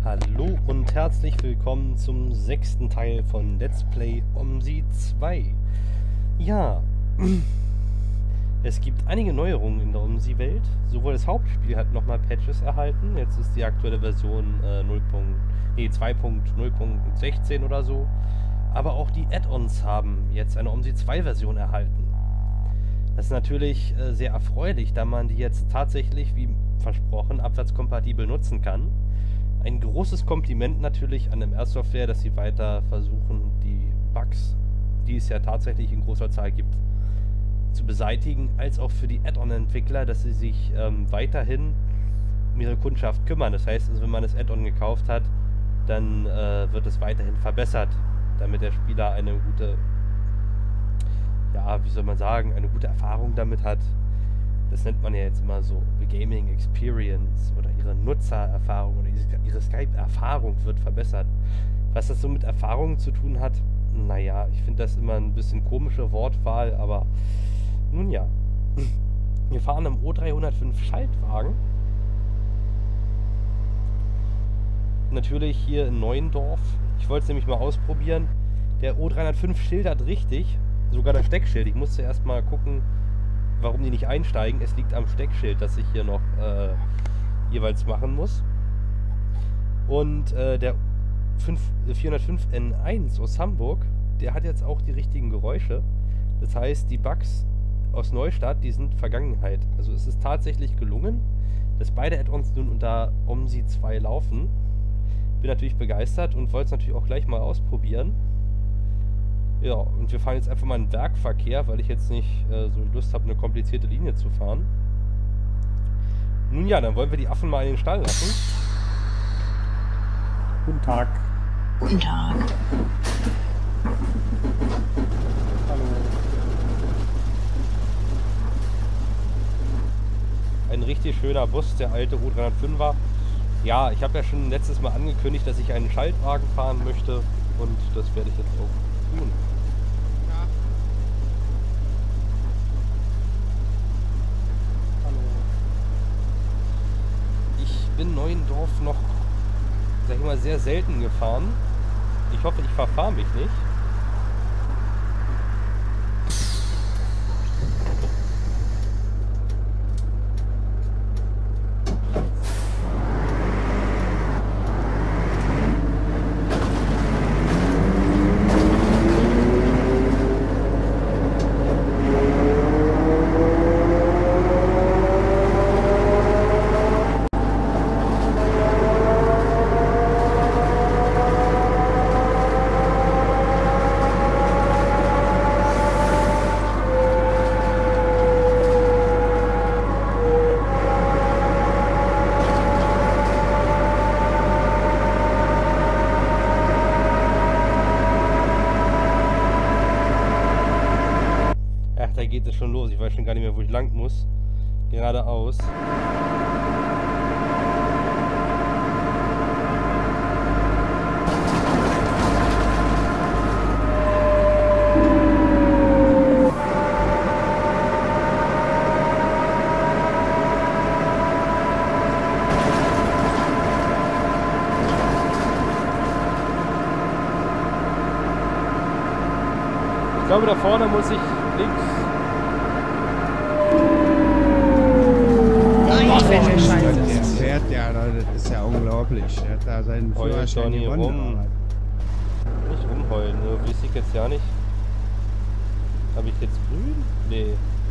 Hallo und herzlich willkommen zum 6. Teil von Let's Play OMSI 2. Ja, es gibt einige Neuerungen in der OMSI-Welt. Sowohl das Hauptspiel hat nochmal Patches erhalten. Jetzt ist die aktuelle Version 2.0.16 oder so. Aber auch die Add-ons haben jetzt eine OMSI 2-Version erhalten. Das ist natürlich sehr erfreulich, da man die jetzt tatsächlich, wie versprochen, abwärtskompatibel nutzen kann. Ein großes Kompliment natürlich an MR Software, dass sie weiter versuchen, die Bugs, die es ja tatsächlich in großer Zahl gibt, zu beseitigen, als auch für die Add-on-Entwickler, dass sie sich weiterhin um ihre Kundschaft kümmern. Das heißt, also, wenn man das Add-on gekauft hat, dann wird es weiterhin verbessert, damit der Spieler eine gute, ja, wie soll man sagen, eine gute Erfahrung damit hat. Das nennt man ja jetzt immer so Gaming Experience oder ihre Nutzererfahrung oder ihre Skype-Erfahrung wird verbessert. Was das so mit Erfahrungen zu tun hat, naja, ich finde das immer ein bisschen komische Wortwahl, aber nun ja. Wir fahren am O305 Schaltwagen. Natürlich hier in Neuendorf. Ich wollte es nämlich mal ausprobieren. Der O305 schildert richtig, sogar das Steckschild. Ich musste erst mal gucken, warum die nicht einsteigen. Es liegt am Steckschild, das ich hier noch jeweils machen muss. Und der 405 N1 aus Hamburg, der hat jetzt auch die richtigen Geräusche. Das heißt, die Bugs aus Neustadt, die sind Vergangenheit. Also es ist tatsächlich gelungen, dass beide Add-ons nun unter OMSI 2 laufen. Bin natürlich begeistert und wollte es natürlich auch gleich mal ausprobieren. Ja, und wir fahren jetzt einfach mal in Werkverkehr, weil ich jetzt nicht so Lust habe, eine komplizierte Linie zu fahren. Nun ja, dann wollen wir die Affen mal in den Stall lassen. Guten Tag. Guten Tag. Hallo. Ein richtig schöner Bus, der alte O305er. Ja, ich habe ja schon letztes Mal angekündigt, dass ich einen Schaltwagen fahren möchte. Und das werde ich jetzt auch tun. Ja. Hallo. Ich bin Neuendorf noch, sag ich mal, sehr selten gefahren. Ich hoffe, ich verfahre mich nicht. Da geht es schon los. Ich weiß schon gar nicht mehr, wo ich lang muss. Geradeaus. Ich glaube, da vorne muss ich links. Welche Scheiße. Der fährt ja, das ist ja unglaublich. Der hat da seinen Führerschein hier rum. gewonnen. Nicht rumheulen, ne? Weiß ich jetzt ja nicht. Habe ich jetzt grün? Nee.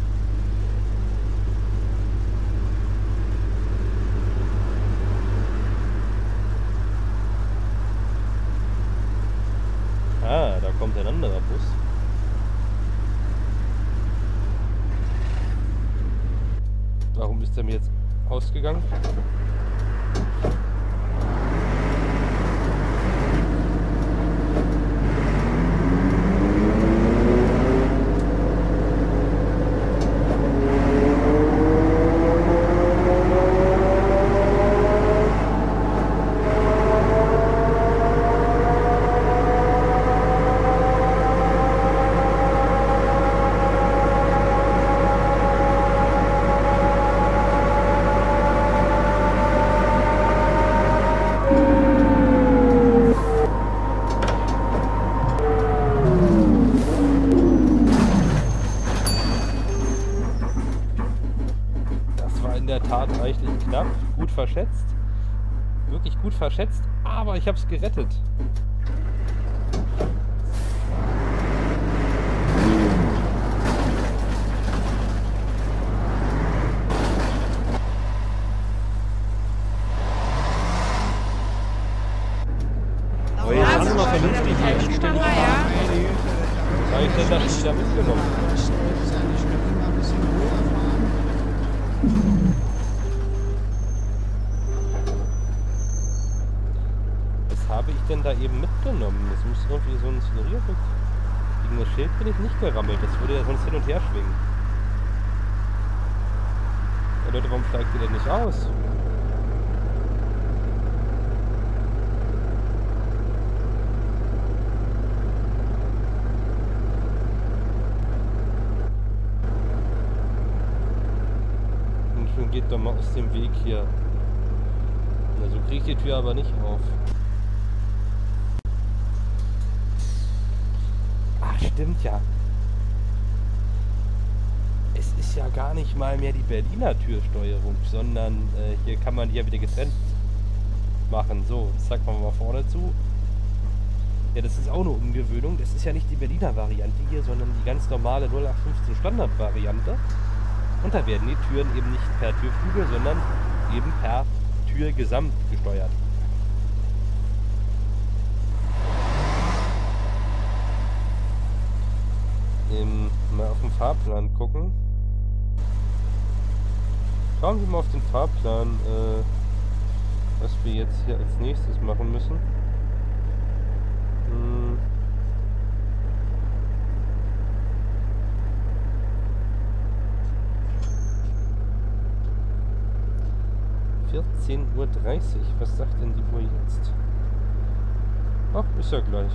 Ah, da kommt ein anderer Bus. Warum ist der mir jetzt ausgegangen? verschätzt. Wirklich gut verschätzt, aber ich habe es gerettet. Aber jetzt haben wir mal vernünftig hier. Stand da, ja. Was habe ich denn da schon wieder mitgenommen? Was habe ich denn da eben mitgenommen? Es muss irgendwie so ein Szenarierstück. Gegen das Schild bin ich nicht gerammelt. Das würde ja sonst hin und her schwingen. Ja, Leute, warum steigt ihr denn nicht aus? Und schon geht doch mal aus dem Weg hier. Na, so kriege ich die Tür aber nicht auf. Ach, stimmt ja. Es ist ja gar nicht mal mehr die Berliner Türsteuerung, sondern hier kann man die ja wieder getrennt machen. So, das zeigt man mal vorne zu. Ja, das ist auch eine Umgewöhnung. Das ist ja nicht die Berliner Variante hier, sondern die ganz normale 0815 Standard-Variante. Und da werden die Türen eben nicht per Türflügel, sondern eben per Türgesamt gesteuert. Mal auf den Fahrplan gucken. Schauen wir mal auf den Fahrplan, was wir jetzt hier als nächstes machen müssen. Hm. 14:30 Uhr. Was sagt denn die Uhr jetzt? Ach, ist ja gleich.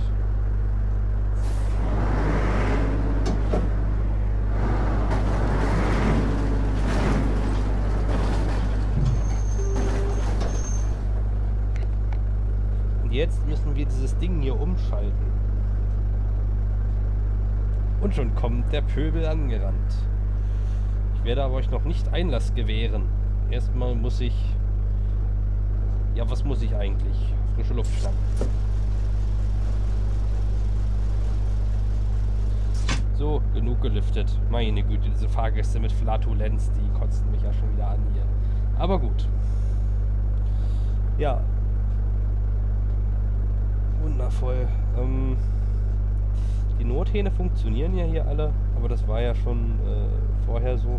Und jetzt müssen wir dieses Ding hier umschalten. Und schon kommt der Pöbel angerannt. Ich werde aber euch noch nicht Einlass gewähren. Erstmal muss ich... Ja, was muss ich eigentlich? Frische Luft schnappen. So, genug gelüftet. Meine Güte, diese Fahrgäste mit Flatulenz, die kotzen mich ja schon wieder an hier. Aber gut. Ja. Wundervoll. Die Nothähne funktionieren ja hier alle, aber das war ja schon vorher so.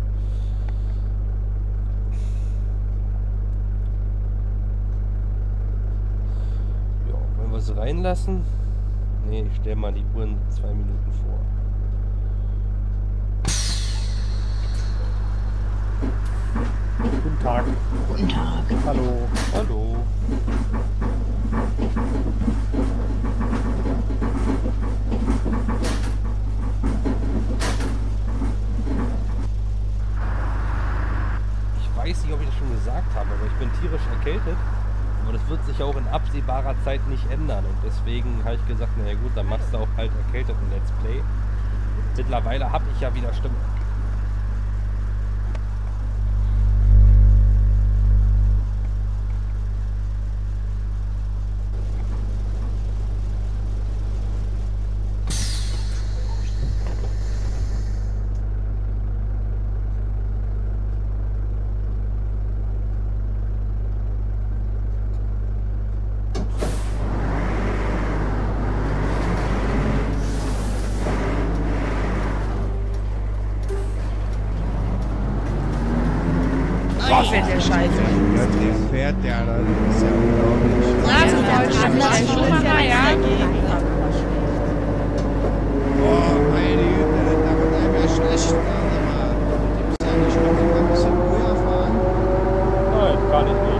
Wollen wir es reinlassen? Ne, ich stelle mal die Uhr in 2 Minuten vor. Guten Tag. Guten Tag. Hallo. Hallo. Ich weiß nicht, ob ich das schon gesagt habe, aber ich bin tierisch erkältet. Aber das wird sich auch in absehbarer Zeit nicht ändern. Und deswegen habe ich gesagt, naja gut, dann machst du auch halt erkältet ein Let's Play. Mittlerweile habe ich ja wieder Stimme. Ich finde der Scheiße. Ja, der fährt ja, das ist ja unglaublich. Lass Schumacher, ja. Boah, meine Güte, da wird einem ja schlecht. Du musst ja nicht noch ein bisschen früher fahren. Nein, kann ich nicht.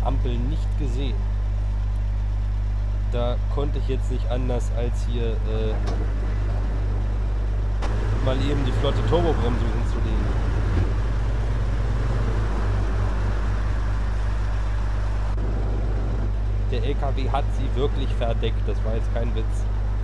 Ampeln nicht gesehen. Da konnte ich jetzt nicht anders als hier mal eben die flotte Turbobremsung hinzulegen. Der LKW hat sie wirklich verdeckt, das war jetzt kein Witz.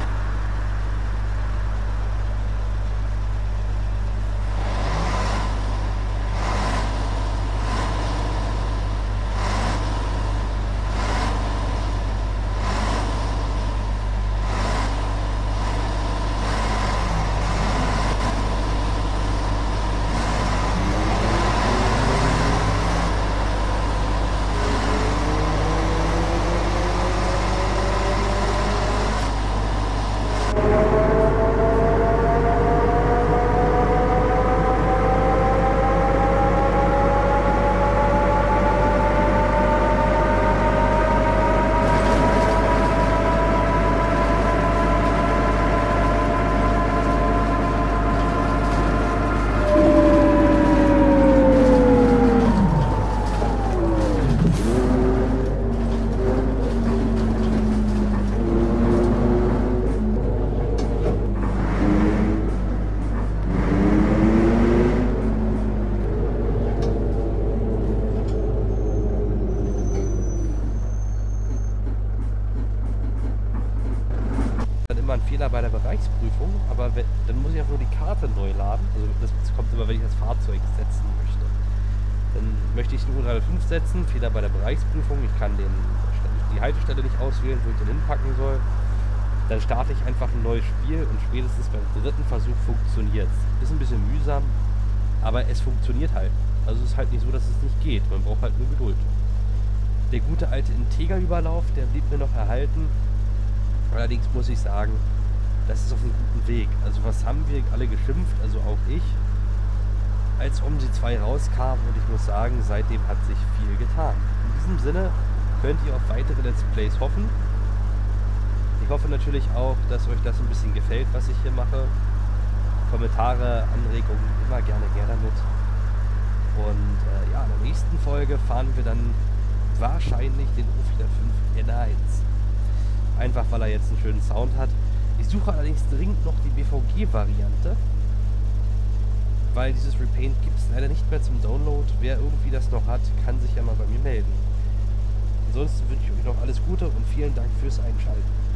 Fehler bei der Bereichsprüfung, aber dann muss ich einfach nur die Karte neu laden. Also das kommt immer, wenn ich das Fahrzeug setzen möchte. Dann möchte ich den U305 setzen, Fehler bei der Bereichsprüfung. Ich kann die Haltestelle nicht auswählen, wo ich den hinpacken soll. Dann starte ich einfach ein neues Spiel und spätestens beim dritten Versuch funktioniert es. Ist ein bisschen mühsam, aber es funktioniert halt. Also es ist halt nicht so, dass es nicht geht. Man braucht halt nur Geduld. Der gute alte Integra-Überlauf, der blieb mir noch erhalten. Allerdings muss ich sagen, das ist auf einem guten Weg. Also was haben wir alle geschimpft, also auch ich, als OMSI 2 rauskam, und ich muss sagen, seitdem hat sich viel getan. In diesem Sinne könnt ihr auf weitere Let's Plays hoffen. Ich hoffe natürlich auch, dass euch das ein bisschen gefällt, was ich hier mache. Kommentare, Anregungen, immer gerne damit. Und ja, in der nächsten Folge fahren wir dann wahrscheinlich den U405 N1. Einfach weil er jetzt einen schönen Sound hat. Ich suche allerdings dringend noch die BVG-Variante, weil dieses Repaint gibt es leider nicht mehr zum Download. Wer irgendwie das noch hat, kann sich ja mal bei mir melden. Ansonsten wünsche ich euch noch alles Gute und vielen Dank fürs Einschalten.